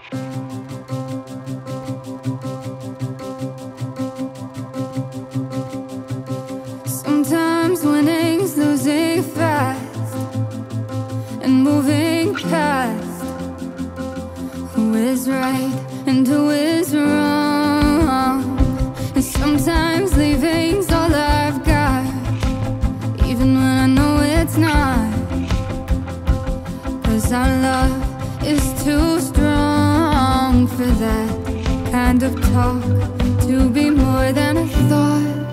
Sometimes winning's losing fast and moving past who is right and who is wrong. And sometimes leaving's all I've got, even when I know it's not. 'Cause our love is too strong for that kind of talk to be more than a thought.